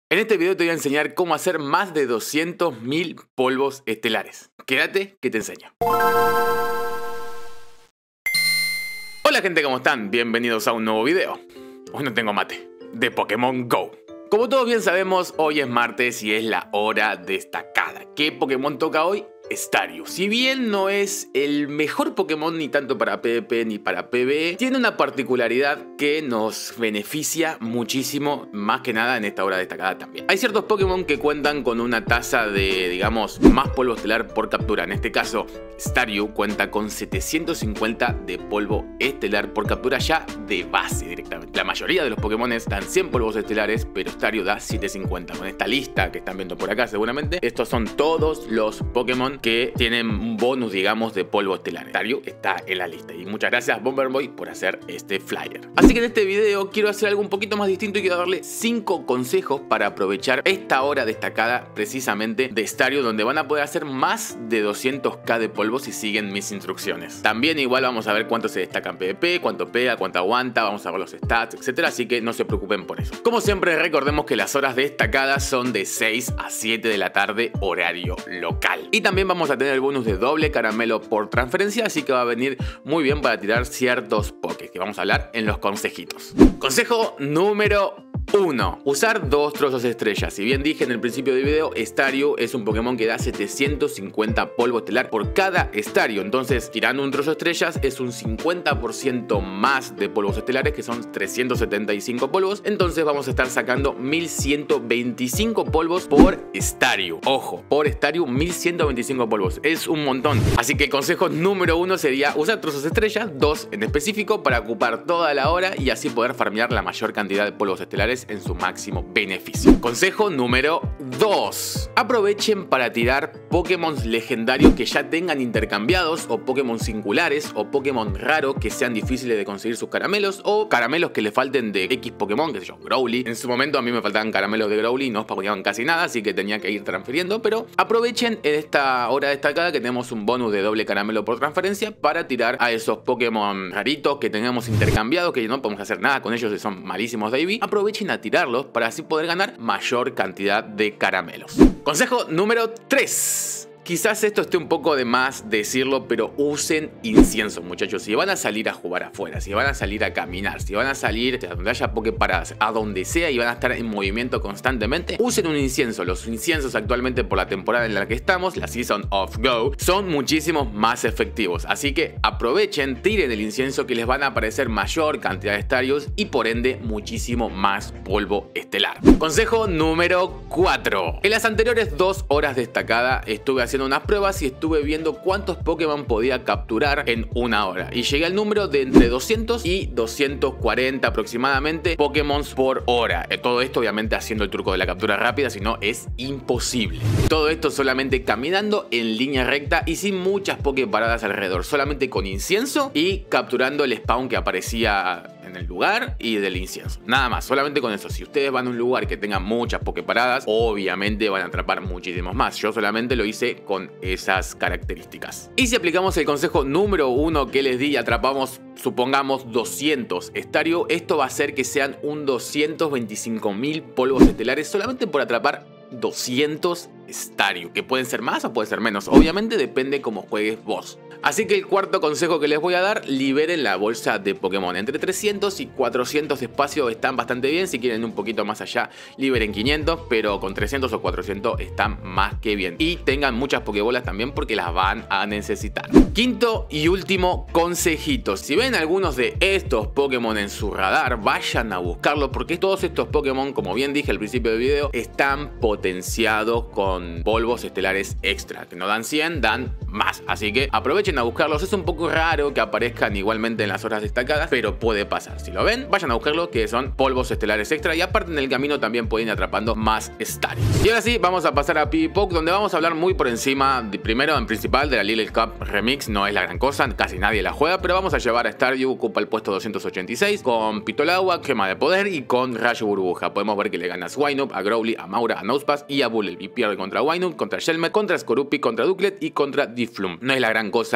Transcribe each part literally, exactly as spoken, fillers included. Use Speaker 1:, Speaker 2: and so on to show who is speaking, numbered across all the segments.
Speaker 1: En este video te voy a enseñar cómo hacer más de doscientos mil polvos estelares. Quédate que te enseño. Hola gente, ¿cómo están? Bienvenidos a un nuevo video. Hoy no tengo mate, de Pokémon Go. Como todos bien sabemos, hoy es martes y es la hora destacada. ¿Qué Pokémon toca hoy? Staryu. Si bien no es el mejor Pokémon ni tanto para PvP ni para PvE, tiene una particularidad que nos beneficia muchísimo, más que nada en esta hora destacada también. Hay ciertos Pokémon que cuentan con una tasa de, digamos, más polvo estelar por captura. En este caso, Staryu cuenta con setecientos cincuenta de polvo estelar por captura ya de base directamente. La mayoría de los Pokémon dan cien polvos estelares, pero Staryu da setecientos cincuenta. Con esta lista que están viendo por acá seguramente, estos son todos los Pokémon que tienen un bonus, digamos, de polvo estelar. Staryu está en la lista. Y muchas gracias Bomberboy por hacer este flyer. Así que en este video quiero hacer algo un poquito más distinto y quiero darle cinco consejos para aprovechar esta hora destacada precisamente de Staryu, donde van a poder hacer más de doscientos k de polvo si siguen mis instrucciones. También igual vamos a ver cuánto se destaca en PvP, cuánto pega, cuánto aguanta, vamos a ver los stats, etcétera. Así que no se preocupen por eso. Como siempre, recordemos que las horas destacadas son de seis a siete de la tarde, horario local. Y también vamos a tener el bonus de doble caramelo por transferencia, así que va a venir muy bien para tirar ciertos pokés, que vamos a hablar en los consejitos. Consejo número uno. Usar dos trozos estrellas. Si bien dije en el principio del video, Staryu es un Pokémon que da setecientos cincuenta polvo estelar por cada Staryu. Entonces, tirando un trozo estrellas es un cincuenta por ciento más de polvos estelares, que son trescientos setenta y cinco polvos. Entonces vamos a estar sacando mil ciento veinticinco polvos por Staryu. Ojo, por Staryu mil ciento veinticinco polvos. Es un montón. Así que el consejo número uno sería usar trozos estrellas, dos en específico, para ocupar toda la hora y así poder farmear la mayor cantidad de polvos estelares en su máximo beneficio. Consejo número dos. Aprovechen para tirar Pokémon legendarios que ya tengan intercambiados, o Pokémon singulares, o Pokémon raros que sean difíciles de conseguir sus caramelos, o caramelos que le falten de X Pokémon, que sé yo, Growly. En su momento a mí me faltaban caramelos de Growly y no spaweaban casi nada, así que tenía que ir transfiriendo, pero aprovechen en esta hora destacada que tenemos un bonus de doble caramelo por transferencia para tirar a esos Pokémon raritos que tengamos intercambiados, que no podemos hacer nada con ellos y son malísimos de I V. Aprovechen a tirarlos para así poder ganar mayor cantidad de caramelos. Consejo número tres. Quizás esto esté un poco de más decirlo, pero usen incienso, muchachos. Si van a salir a jugar afuera, si van a salir a caminar, si van a salir a donde haya Poképaradas, a donde sea y van a estar en movimiento constantemente, usen un incienso. Los inciensos actualmente, por la temporada en la que estamos, la Season of Go, son muchísimos más efectivos. Así que aprovechen, tiren el incienso, que les van a aparecer mayor cantidad de Staryus y por ende muchísimo más polvo estelar. Consejo número cuatro. En las anteriores dos horas destacadas estuve haciendo unas pruebas y estuve viendo cuántos Pokémon podía capturar en una hora y llegué al número de entre doscientos y doscientos cuarenta aproximadamente Pokémon por hora. Todo esto obviamente haciendo el truco de la captura rápida, si no es imposible. Todo esto solamente caminando en línea recta y sin muchas Poképaradas alrededor, solamente con incienso y capturando el spawn que aparecía en el lugar y del incienso. Nada más, solamente con eso. Si ustedes van a un lugar que tenga muchas Poképaradas, obviamente van a atrapar muchísimos más. Yo solamente lo hice con esas características. Y si aplicamos el consejo número uno que les di y atrapamos, supongamos, doscientos Staryu, esto va a hacer que sean un doscientos veinticinco mil polvos estelares solamente por atrapar doscientos Staryu, que pueden ser más o pueden ser menos, obviamente depende cómo juegues vos. Así que el cuarto consejo que les voy a dar: liberen la bolsa de Pokémon. Entre trescientos y cuatrocientos de espacio están bastante bien. Si quieren un poquito más allá, liberen quinientos, pero con trescientos o cuatrocientos están más que bien. Y tengan muchas Pokébolas también, porque las van a necesitar. Quinto y último consejito: si ven algunos de estos Pokémon en su radar, vayan a buscarlos, porque todos estos Pokémon, como bien dije al principio del video, están potenciados con polvos estelares extra, que no dan cien, dan más. Así que aprovechen a buscarlos. Es un poco raro que aparezcan igualmente en las horas destacadas, pero puede pasar. Si lo ven, vayan a buscarlos, que son polvos estelares extra, y aparte en el camino también pueden ir atrapando más Staryu. Y ahora sí, vamos a pasar a PvPoke, donde vamos a hablar muy por encima, de, primero en principal, de la Lily Cup Remix. No es la gran cosa, casi nadie la juega, pero vamos a llevar a Staryu. Ocupa el puesto doscientos ochenta y seis con Pitolagua, Gema de Poder y con Rayo Burbuja. Podemos ver que le gana a Swinub, a Growly, a Maura, a Nosepass y a Bullel, y pierde contra Wynoop, contra Shelmet, contra Skorupi, contra Duclet y contra Difflum. No es la gran cosa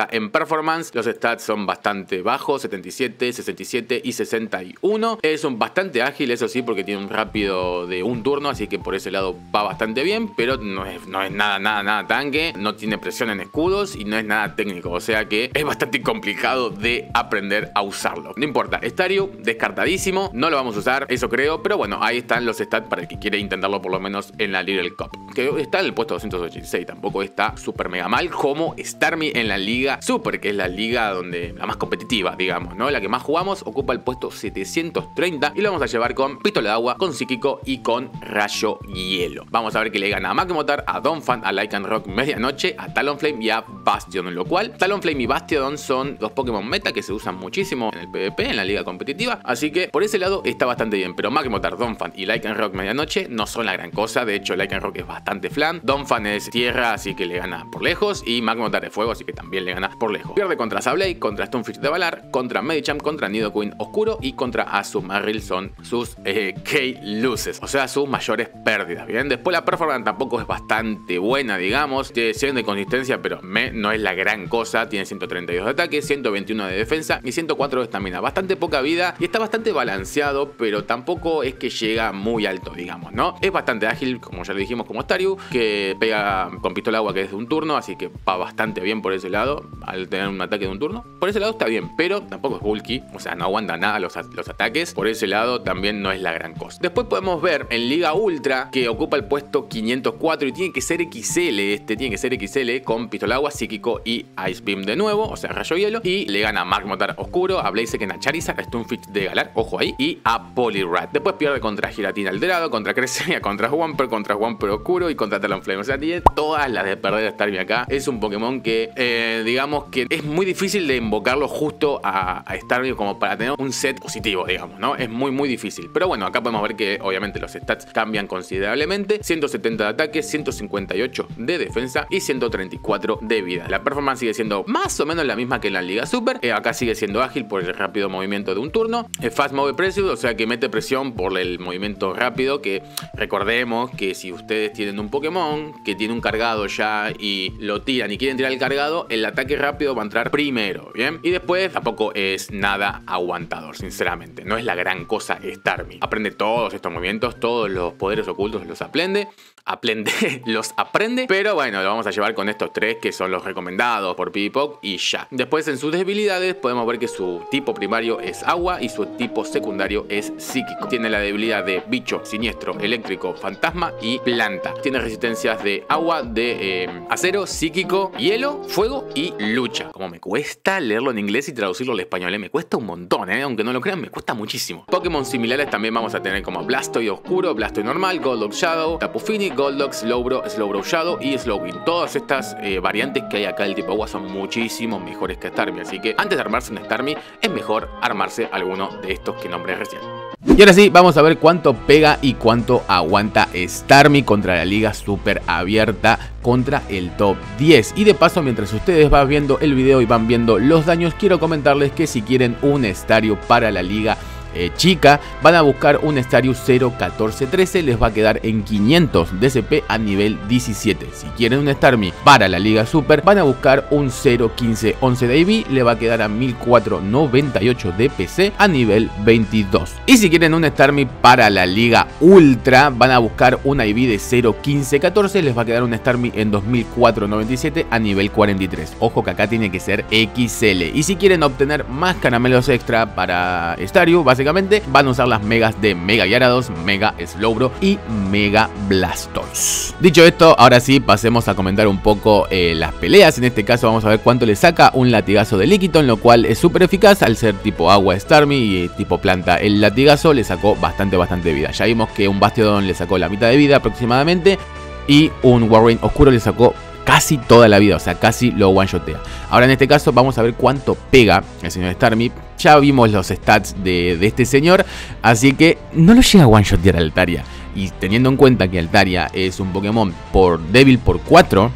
Speaker 1: baja en performance. Los stats son bastante bajos, setenta y siete, sesenta y siete y sesenta y uno. Es un bastante ágil, eso sí, porque tiene un rápido de un turno, así que por ese lado va bastante bien, pero no es, no es nada, nada, nada tanque, no tiene presión en escudos y no es nada técnico, o sea que es bastante complicado de aprender a usarlo. No importa, Staryu descartadísimo, no lo vamos a usar, eso creo, pero bueno, ahí están los stats para el que quiere intentarlo por lo menos en la Little Cup, que está en el puesto doscientos ochenta y seis, tampoco está súper mega mal como Starmie en la Liga Super, que es la liga donde la más competitiva, digamos, ¿no? La que más jugamos, ocupa el puesto setecientos treinta y lo vamos a llevar con Pistola de Agua, con Psíquico y con Rayo Hielo. Vamos a ver que le gana a Magnemotar, a Donphan, a Lycanroc Medianoche, a Talonflame y a Bastion, lo cual Talonflame y Bastion son dos Pokémon meta que se usan muchísimo en el PvP, en la liga competitiva, así que por ese lado está bastante bien, pero Magnemotar, Donphan y Lycanroc Medianoche no son la gran cosa. De hecho, Lycanroc es bastante flan, Donphan es tierra, así que le gana por lejos, y Magnemotar es fuego, así que también le gana por lejos. Pierde contra Sableye, contra Stunfisk de Valar, contra Medicham, contra Nidoqueen Oscuro y contra Azumarill, son sus eh, K-Luces, o sea, sus mayores pérdidas. Bien, después la performance tampoco es bastante buena, digamos, tiene cien de consistencia, pero me, no es la gran cosa, tiene ciento treinta y dos de ataque, ciento veintiuno de defensa y ciento cuatro de estamina, bastante poca vida y está bastante balanceado, pero tampoco es que llega muy alto, digamos, ¿no? Es bastante ágil, como ya lo dijimos, como Staryu, que pega con Pistola de Agua, que es de un turno, así que va bastante bien por ese lado, al tener un ataque de un turno. Por ese lado está bien, pero tampoco es bulky, o sea, no aguanta nada los, los ataques, por ese lado también no es la gran cosa. Después podemos ver en Liga Ultra que ocupa el puesto quinientos cuatro y tiene que ser X L, este tiene que ser X L con Pistola de Agua, Psíquico y Ice Beam de nuevo, o sea, Rayo Hielo, y le gana a Magnemotar Oscuro, a Blaziken, a Charizard, a Stunfisk de Galar, ojo ahí, y a Poliwrath. Después pierde contra Giratina Alterado, contra Cresselia, contra Wumper, contra Wumper Oscuro y contra Talonflame, o sea, tiene todas las de perder a Starmie acá. Es un Pokémon que, eh, digamos que es muy difícil de invocarlo justo a, a Starmie como para tener un set positivo, digamos, ¿no? Es muy, muy difícil. Pero bueno, acá podemos ver que obviamente los stats cambian considerablemente. ciento setenta de ataque, ciento cincuenta y ocho de defensa y ciento treinta y cuatro de vida. La performance sigue siendo más o menos la misma que en la Liga Super. Eh, acá sigue siendo ágil por el rápido movimiento de un turno. Es Fast Move Pressure, o sea que mete presión por el movimiento rápido, que recordemos que si ustedes tienen un Pokémon que tiene un cargado ya y lo tiran y quieren tirar el cargado, el ataque rápido va a entrar primero, ¿bien? Y después tampoco es nada aguantador, sinceramente. No es la gran cosa Starmie. Aprende todos estos movimientos, todos los poderes ocultos los aprende. Aprende, los aprende. Pero bueno, lo vamos a llevar con estos tres que son los recomendados por PvPoke y ya. Después en sus debilidades podemos ver que su tipo primario es agua y su tipo secundario es psíquico. Tiene la debilidad de bicho, siniestro, eléctrico, fantasma y planta. Tiene resistencias de agua, de eh, acero, psíquico, hielo, fuego y lucha. Como me cuesta leerlo en inglés y traducirlo al español, ¿eh? Me cuesta un montón, ¿eh? Aunque no lo crean, me cuesta muchísimo. Pokémon similares también vamos a tener como Blastoise Oscuro, Blastoise Normal, Golduck Shadow, Tapu Fini, Golduck, Slowbro, Slowbro Shadow y Slowking. Todas estas eh, variantes que hay acá del tipo agua son muchísimo mejores que Starmie, así que antes de armarse un Starmie es mejor armarse alguno de estos que nombré recién. Y ahora sí, vamos a ver cuánto pega y cuánto aguanta Starmie contra la Liga Super Abierta, contra el top diez. Y de paso, mientras ustedes van viendo el video y van viendo los daños, quiero comentarles que si quieren un Staryu para la Liga Eh, chica, van a buscar un Staryu cero catorce trece, les va a quedar en quinientos de C P a nivel diecisiete. Si quieren un Starmie para la Liga Super, van a buscar un cero quince once de I V, le va a quedar a mil cuatrocientos noventa y ocho de P C a nivel veintidós. Y si quieren un Starmie para la Liga Ultra, van a buscar una I V de cero quince catorce, les va a quedar un Starmie en dos mil cuatrocientos noventa y siete a nivel cuarenta y tres. Ojo que acá tiene que ser X L. Y si quieren obtener más caramelos extra para Staryu, básicamente van a usar las megas de Mega Gyarados, Mega Slowbro y Mega Blastoise. Dicho esto, ahora sí pasemos a comentar un poco eh, las peleas. En este caso vamos a ver cuánto le saca un latigazo de Lickitung, lo cual es súper eficaz al ser tipo agua Starmie y tipo planta. El latigazo le sacó bastante bastante vida. Ya vimos que un Bastiodon le sacó la mitad de vida aproximadamente y un Warring Oscuro le sacó casi toda la vida, o sea, casi lo one-shotea. Ahora en este caso vamos a ver cuánto pega el señor Starmie. Ya vimos los stats de, de este señor, así que no lo llega a one-shotear a Altaria. Y teniendo en cuenta que Altaria es un Pokémon por débil por cuatro,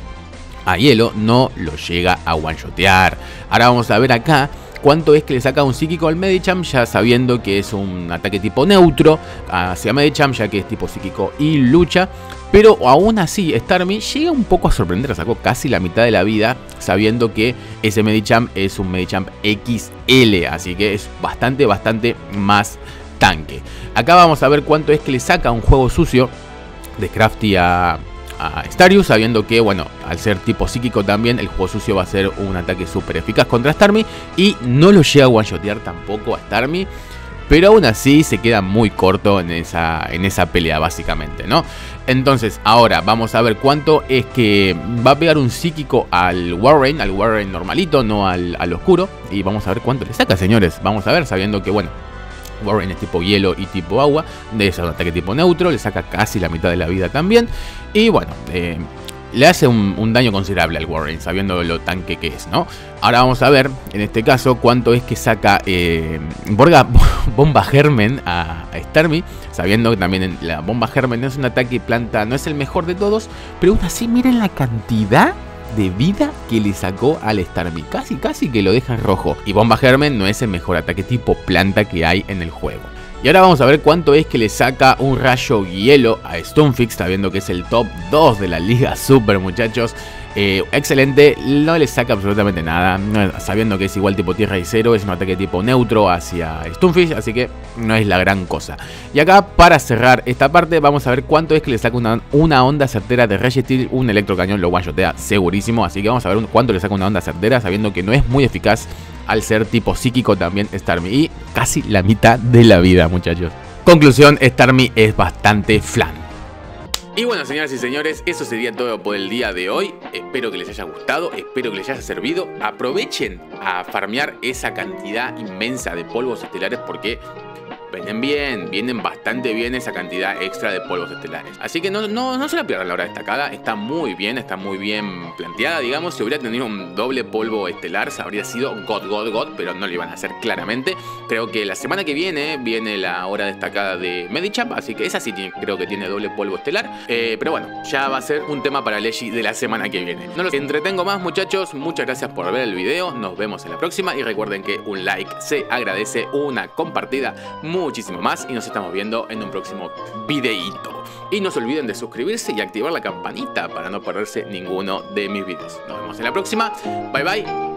Speaker 1: a hielo no lo llega a one-shotear. Ahora vamos a ver acá cuánto es que le saca un psíquico al Medicham, ya sabiendo que es un ataque tipo neutro hacia Medicham, ya que es tipo psíquico y lucha. Pero aún así, Starmie llega un poco a sorprender, sacó casi la mitad de la vida, sabiendo que ese Medicham es un Medicham equis ele, así que es bastante, bastante más tanque. Acá vamos a ver cuánto es que le saca un juego sucio de Crafty a, a Starius, sabiendo que, bueno, al ser tipo psíquico también, el juego sucio va a ser un ataque súper eficaz contra Starmie, y no lo llega a one-shotear tampoco a Starmie. Pero aún así se queda muy corto en esa, en esa pelea básicamente, ¿no? Entonces ahora vamos a ver cuánto es que va a pegar un psíquico al Warren, al Warren normalito, no al, al oscuro. Y vamos a ver cuánto le saca, señores. Vamos a ver, sabiendo que, bueno, Warren es tipo hielo y tipo agua. De ese ataque tipo neutro, le saca casi la mitad de la vida también. Y bueno, eh, le hace un, un daño considerable al Warren, sabiendo lo tanque que es, ¿no? Ahora vamos a ver, en este caso, cuánto es que saca eh, Borga, Bomba Germen a, a Starmie, sabiendo que también la Bomba Germen no es un ataque planta, no es el mejor de todos, pero aún así miren la cantidad de vida que le sacó al Starmie, casi casi que lo deja en rojo. Y Bomba Germen no es el mejor ataque tipo planta que hay en el juego. Y ahora vamos a ver cuánto es que le saca un rayo hielo a Stunfisk, sabiendo que es el top dos de la liga super, muchachos. Eh, excelente, no le saca absolutamente nada, sabiendo que es igual tipo tierra y cero, es un ataque tipo neutro hacia Stunfisk, así que no es la gran cosa. Y acá, para cerrar esta parte, vamos a ver cuánto es que le saca una, una onda certera de Registeel. Un electrocañón lo one-shotea segurísimo, así que vamos a ver cuánto le saca una onda certera, sabiendo que no es muy eficaz al ser tipo psíquico también Starmie. Y casi la mitad de la vida, muchachos. Conclusión, Starmie es bastante flan. Y bueno, señoras y señores, eso sería todo por el día de hoy. Espero que les haya gustado, espero que les haya servido. Aprovechen a farmear esa cantidad inmensa de polvos estelares, porque vienen bien, vienen bastante bien esa cantidad extra de polvos estelares. Así que no, no, no se la pierdan la hora destacada, está muy bien, está muy bien planteada, digamos. Si hubiera tenido un doble polvo estelar, habría sido God, God, God, pero no lo iban a hacer claramente. Creo que la semana que viene, viene la hora destacada de Medicham, así que esa sí tiene, creo que tiene doble polvo estelar. Eh, pero bueno, ya va a ser un tema para Leggy de la semana que viene. No los entretengo más, muchachos, muchas gracias por ver el video, nos vemos en la próxima y recuerden que un like se agradece, una compartida muchísimo más, y nos estamos viendo en un próximo videíto. Y no se olviden de suscribirse y activar la campanita para no perderse ninguno de mis videos. Nos vemos en la próxima. Bye bye.